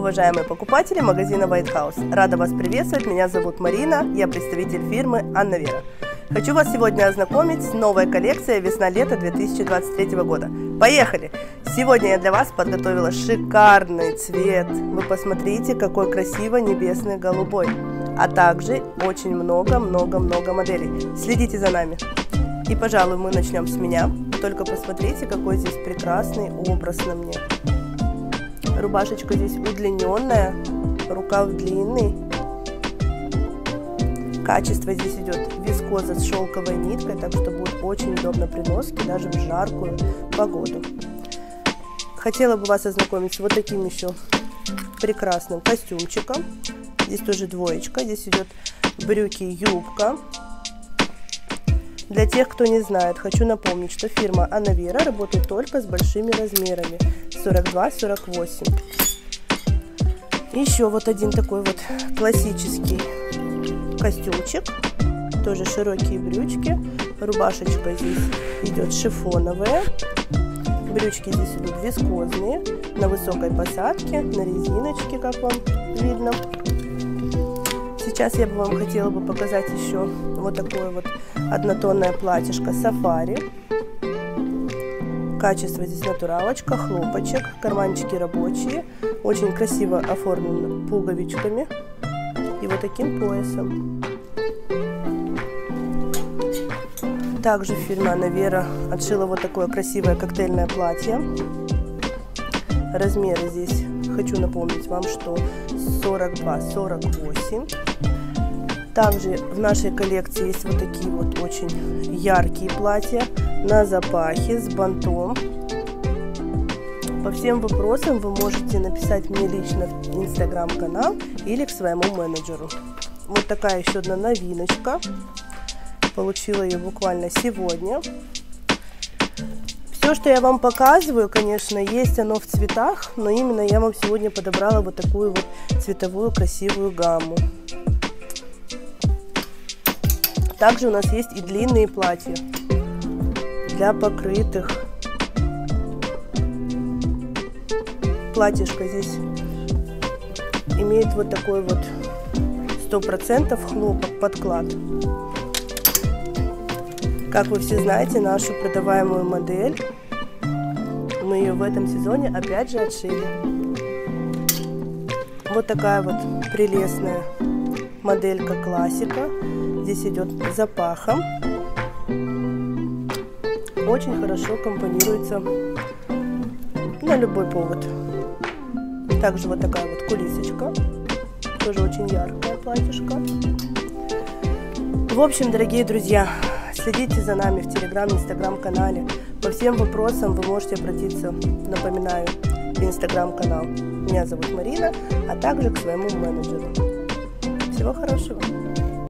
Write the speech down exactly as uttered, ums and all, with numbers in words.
Уважаемые покупатели магазина White House, рада вас приветствовать, меня зовут Марина, я представитель фирмы Анна Вера. Хочу вас сегодня ознакомить с новой коллекцией весна-лето две тысячи двадцать третьего года. Поехали! Сегодня я для вас подготовила шикарный цвет, вы посмотрите, какой красивый небесный голубой, а также очень много-много-много моделей. Следите за нами. И, пожалуй, мы начнем с меня, только посмотрите, какой здесь прекрасный образ на мне. Рубашечка здесь удлиненная, рукав длинный. Качество здесь идет вискоза с шелковой ниткой, так что будет очень удобно при носке, даже в жаркую погоду. Хотела бы вас ознакомить с вот таким еще прекрасным костюмчиком. Здесь тоже двоечка, здесь идет брюки, юбка. Для тех, кто не знает, хочу напомнить, что фирма Анна Вера работает только с большими размерами сорок два сорок восемь. Еще вот один такой вот классический костюмчик, тоже широкие брючки, рубашечка здесь идет шифоновая, брючки здесь идут вискозные, на высокой посадке, на резиночке, как вам видно. Сейчас я бы вам хотела бы показать еще вот такое вот однотонное платьишко сафари. Качество здесь натуралочка, хлопочек, карманчики рабочие, очень красиво оформлено пуговичками и вот таким поясом. Также фирма Анна Вера отшила вот такое красивое коктейльное платье. Размеры здесь, хочу напомнить вам, что сорок два сорок восемь. Также в нашей коллекции есть вот такие вот очень яркие платья на запахе с бантом. По всем вопросам вы можете написать мне лично в инстаграм-канал или к своему менеджеру. Вот такая еще одна новиночка. Получила ее буквально сегодня. Все, что я вам показываю, конечно, есть оно в цветах, но именно я вам сегодня подобрала вот такую вот цветовую красивую гамму. Также у нас есть и длинные платья для покрытых. Платьишко здесь имеет вот такой вот сто процентов хлопок, подклад. Как вы все знаете, нашу продаваемую модель мы ее в этом сезоне опять же отшили. Вот такая вот прелестная моделька классика. Здесь идет запахом. Очень хорошо компонируется на любой повод. Также вот такая вот кулисочка. Тоже очень яркое платьишко. В общем, дорогие друзья, следите за нами в телеграм, инстаграм-канале. По всем вопросам вы можете обратиться, напоминаю, в инстаграм-канал. Меня зовут Марина, а также к своему менеджеру. Всего хорошего!